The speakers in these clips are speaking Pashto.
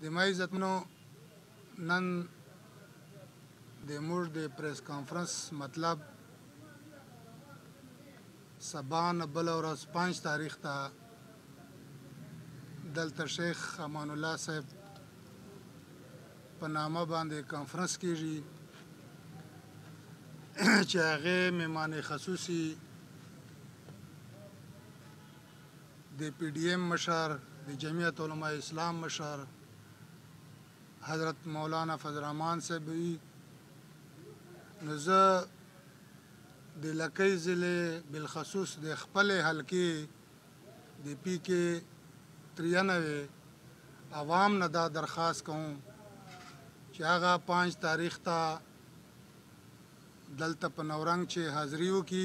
د ما عزتمنو نن د موږ د پریس کانفرنس مطلب سبا نه بله ورځ 5 تاریخ ته دلته شیخ امان الله صاحب په نامه باندې کانفرنس کیږي چې هغې مهمان خصوصي د پی ډي ایم مشر د جمعیت علماء اسلام مشر حضرت مولانا فضل الرحمن صاحب وي. نو زه د لکۍ ضلع بالخصوص د خپلې حلقې د پی کې 93 عوام نه دا درخواست کوم چې هغه 5 تاریخ ته دلته په نورنګ چې حاضري وکړي،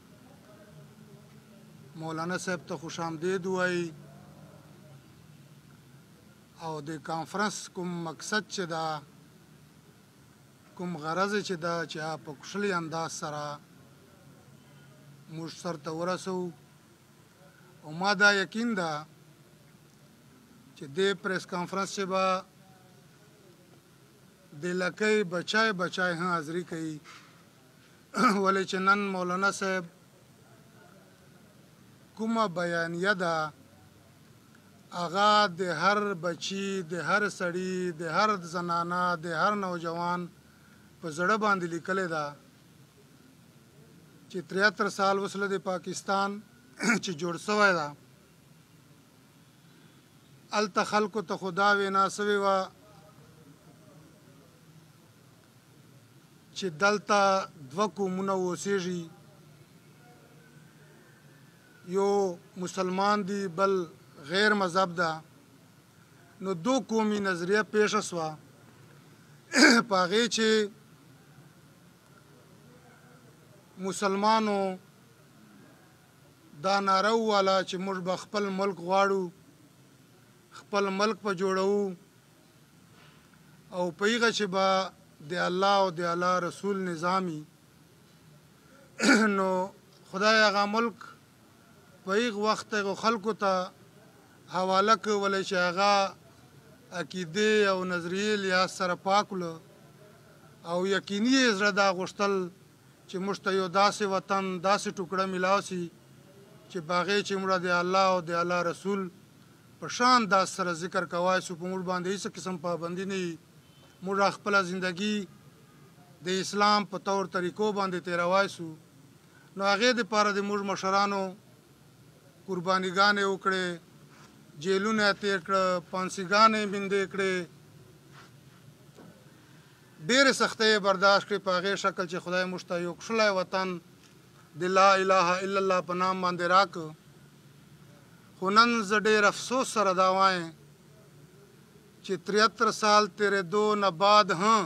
مولانا صاحب ته خوش آمدید ووایي او د کانفرنس کوم مقصد چې دا کوم غرض چې دا چې په کوشلي انداز سره موږ سرته ورسوو. او ما دا یقین ده چې دې پریس کانفرنس چې به د لکۍ بچای هم حاضري کوي ولې چې نن مولانا صاحب کومه بیانیه ده هغه د هر بچی، د هر سړي، د هر زنانه، د هر نوجوان په زړه باندې لیکلې ده چې 73 سال وسله د پاکستان چې جوړ شوی ده هلته خلکو ته خدا وینا سوې وه چې دلته 2 قومونه اوسېږي، یو مسلمان دی بل غیر مذهب ده. نو 2 قومي نظریه پیښه شوه په هغې چې مسلمانو دا ناره وواله چې موږ به خپل ملک غواړو، خپل ملک به جوړوو او په هغه چې به د الله او د الله رسول نظامي نو خدای هغه ملک په هغه وخت هغو خلکو ته حواله کولی چې هغه عقیدې او نظریې لحاظ سره پاک کړو او یقیني یې زړه دا غوښتل چې موږ ته یو داسې وطن، داسې ټوکړه میلاو سي چې په هغې چې موږ د الله او د الله رسول په شان داس سره ذکر کوای سو، په موږ باندې هېڅ قسم پابندي نه وي، موږ خپله زندګي د اسلام په طور طریقو باندې تېروای سو. نو هغې دپاره د موږ مشرانو قربانیګانې وکړې، جیلونه یې تېر کړه، پانسیګانې یې بندې کړې، ډېرې سختۍ یې برداشت کړې په هغې شکل چې خدای موږ ته یو کښلی وطن د لا اله الا الله په نام باندې راکړ. خو نن زه ډېر افسوس سره دا وایم چې 73 سال تېرېدو نه بعد هم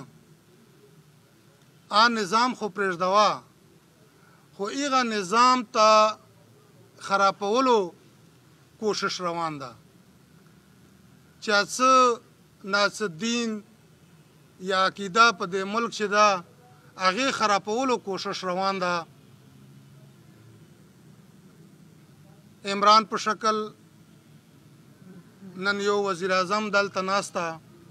نظام خو پرېږدوه، خو هغه نظام ته خرابولو کوشش روان ده چې څه ناڅه دین یا عقیده په دې ملک چې ده هغې خرابولو کوشش روان ده. عمران په شکل نن یو وزیر اعظم دلته ناسته،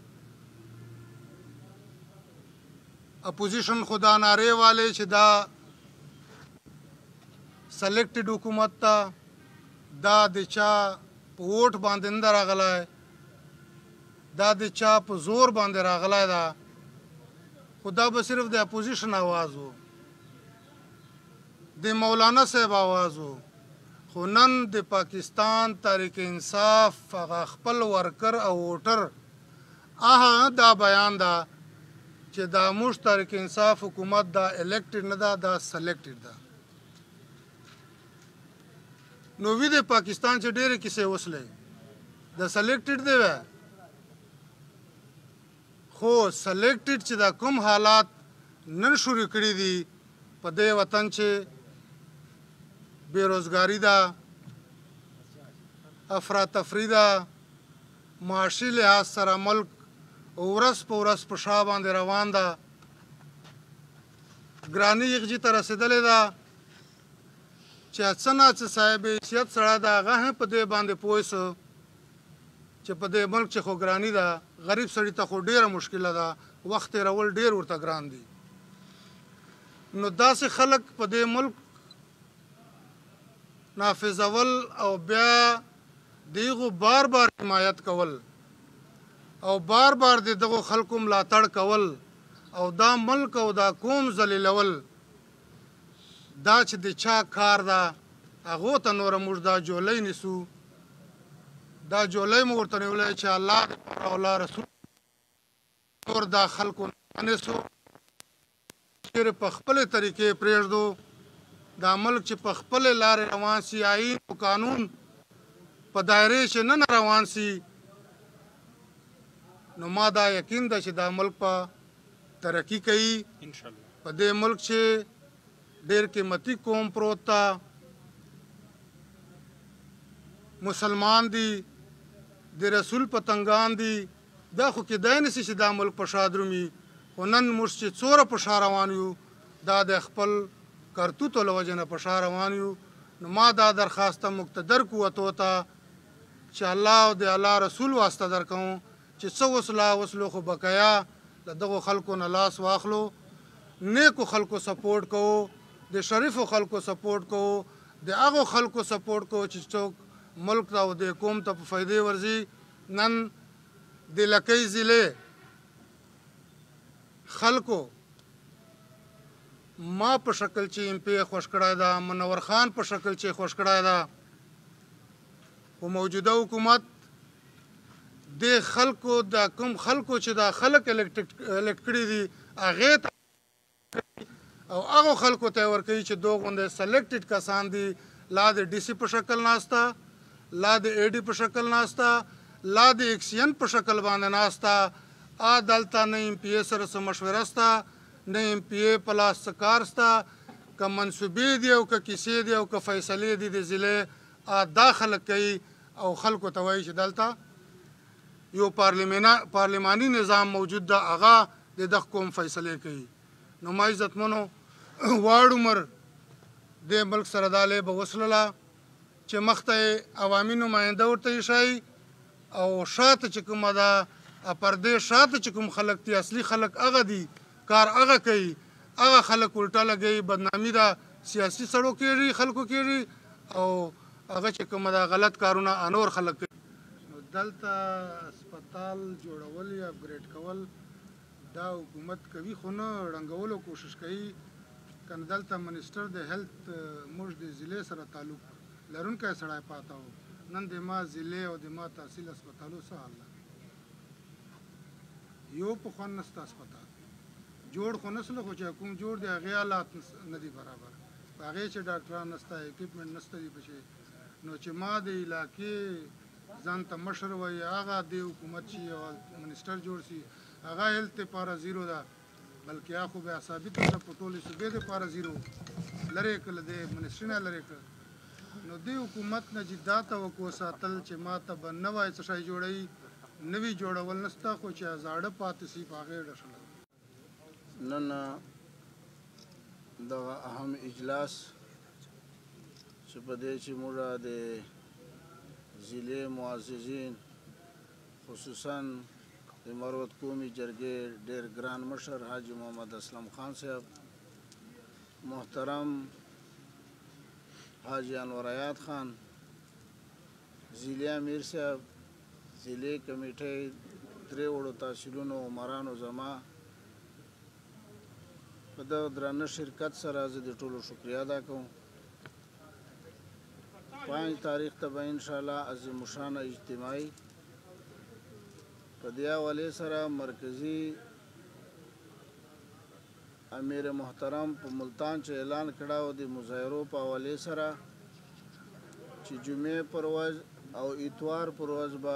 اپوزیشن خو دا نارې والې چې دا سلیکټډ حکومت ته دا د چا په ووټ باندې نه ده راغلی، دا د چا په زور باندې راغلی ده، خو دا به صرف د اپوزیشن آواز و، د مولانا صاحب آواز و. خو نن د پاکستان تحریک انصاف هغه خپل ورکر او ووټر دا بیان ده چې دا موږ تحریک انصاف حکومت دا الیکټډ نه ده، دا سلیکټډ ده. نو وی د پاکستان چې ډېرې کیسې وسلې د سلیکټډ دی وی، خو سلیکټډ چې دا کوم حالات نن شروع کړي دي په دې وطن چې بیروزګاري ده، افراتفري ده، معاشي لحاظ سره ملک ورځ په ورځ په شا باندې روان ده، ګراني یغجي ته رسېدلې ده چې څه ناڅه صاحب حیثیت سړی ده هغه هم په دې باندې پوه سو چې په دې ملک چې خو ګراني ده غریب سړي ته خو ډېره مشکله ده وخت تېرول ډېر ورته ګران دي نو داسې خلک په دې ملک نافذول او بیا د هغو بار بار حمایت کول او بار بار د دغو خلکو ملاتړ کول او دا ملک او دا قوم ذلیلول دا چې د چا کار ده هغو ته نوره موږ دا جولۍ نیسو دا جولۍ مو ورته نیولی چې الله دپاره او الله رسول نور دا خلکو نه نیسو چېرې په خپلې طریقې پرېږدو دا ملک چې په خپلې لارې روان سي آیین او قانون په دایرې چې نه روان سي نو ما دا یقین ده چې دا ملک په ترقي کوي په دې ملک چې ډېر قیمتي قوم پروت ته مسلمان دي د رسول پتنګان دي دا خو کیدای نشي چې دا ملک په شا درومي خو نن موږ چې څوره په شا روان یو دا د خپل کرتوتو له وجې نه په شا روان یو نو ما دا درخواسته مقتدر قوتو ته چې الله او د الله رسول واسطه درکوم چې څه وسله وسلو خو بقایا له دغو خلکو نه لاس واخلو نیکو خلکو سپورټ کوو د شریفو خلکو سپورټ کوو د هغو خلکو سپورټ کوو چې څوک ملک ته او د قوم ته په فایدې ورځي نن د لکۍ ضلع خلکو ما په شکل چې ایم پی خوښ کړی ده منور خان په شکل چې خوښ کړی ده خو موجوده حکومت د خلکو دا کوم خلکو چې دا خلک الکټ کړي دي هغې ته او هغو خلکو ته یې ورکوي چې دو غوندې سلیکټډ کسان دي لا د ډي سي په شکل ناسته لا د ای ډي په شکل ناسته لا د ایکسین په شکل باندې ناسته دلته نه ایم پی ای سره څه مشوره شته نه ایم پی ای په لاس څه کار شته که منصوبې دي او که کیسې دي او که فیصلې دي د ضلع دا خلک کوي او خلکو ته وایي چې دلته یو پارلماني نظام موجود ده هغه د دغه قوم فیصلې کوي نو ما عزتمنو واړ عمر د ملک سره دا لیبه وسلله چې مخته یې عوامي نماینده ورته ایښی او شاته چې کومه ده پردې شاته چې کوم خلک دي اصلي خلک هغه دي کار هغه کوي هغه خلک الټه لګوي بدنامي ده سیاسي سړو کېږي خلکو کېږي او هغه چې کومه ده غلط کارونه انور خلک کوي نو دلته اسپتال جوړول یا اپګریډ کول دا حکومت کوي خو نه ړنګولو کوشش کوي کنه دلته منسټر د هیلث موږ د ضلع سره تعلق لرونکی سړی پاته و نن د ما ضلع او د ما تحصیل اسپتالو څه حال ده یو پخوا نسته اسپتال جوړ خو نسله خو چې کوم جوړ دی هغې حالات نه دي برابر په هغې چې ډاکټران نسته اکوپمنټ نسته دي پکې نو چې ما د علاقې ځان ته مشر وایي هغه د حکومت شي او منسټر جوړ شي هغه هیلث دپاره زیرو ده بلکې هغه خو بیا ثابته ده په ټولې صوبې دپاره زیرو لرې کړه د منسټري نه لرې کړه نو دې حکومت نه چې دا توقع ساتل چې ما ته به نوی څه شی جوړوي نوي جوړول نسته خو چې زاړه پاتې شي په هغې ډشله نن دغه اهم اجلاس چې په دې چې موږ د ضلع معززین خصوصا د مروت قومي جرګې ډېر ګران مشر حاجي محمد اسلم خان صاحب محترم حاجی انور آیات خان ضلع امیر صاحب ضلع کمیټې درې وړو تحصیلونو عمرانو زما په دغه درانه شرکت سره زه د ټولو شکریه ادا کوم 5 تاریخ ته به انشاءالله عظیم الشانه اجتماعي په دې حوالې سره مرکزي امیر محترم په ملتان چې اعلان کړی د مظاهرو په حوالې سره چې جمعې پر ورځ او اتوار پر ورځ به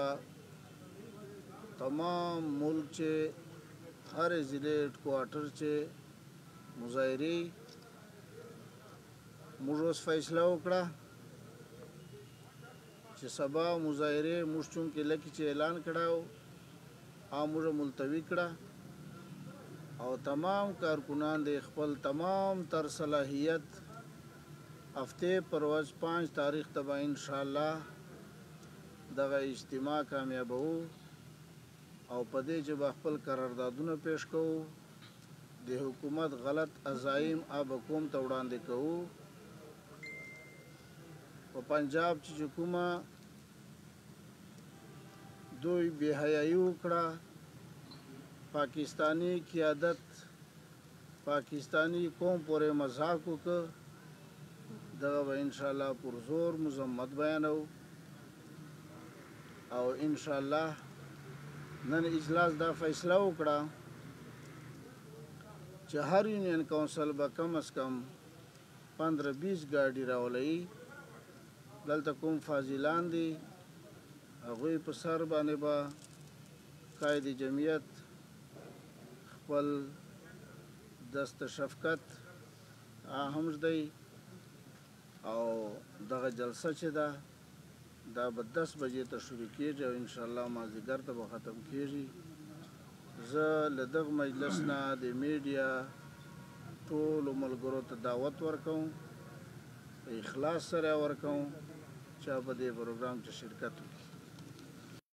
تمام ملک چې هر ضلع هډکواټر چې مظاهرې موږ اوس فیصله وکړه چې سبا مظاهرې موږ چونکې لکه چې اعلان کړی و موږ ملتوي کړه او تمام کارکنان د خپل تمام تر صلاحیت هفته پر ورځ 5 تاریخ ته به انشاءالله دغه اجتماع کامیابوو او په دې چې به خپل قراردادونه پیش کوو د حکومت غلط عزایم به قوم ته وړاندې کوو په پنجاب چې کومه دوی بې حیایي وکړه پاکستانی قیادت پاکستانی قوم پورې مذاق وکړ دغه به انشاءالله پرزور مذمت بیانو او انشاءالله نن اجلاس دا فیصله وکړه چې هر یونین کونسل به کم از کم 15-20 ګاډي راولئ دلته کوم فاضلان دي هغوی په سر باندې به قائد جمعیت خپل دست شفقت هم دی او دغه جلسه چې ده دا به 10 بجې ته شروع کېږي او انشاءالله مازدیګر ته به ختم کېږي زه له دغه مجلس نه د میډیا ټولو ملګرو ته دعوت ورکوم په اخلاص سره ورکوم چې په دې پروګرام کې شرکت وکړي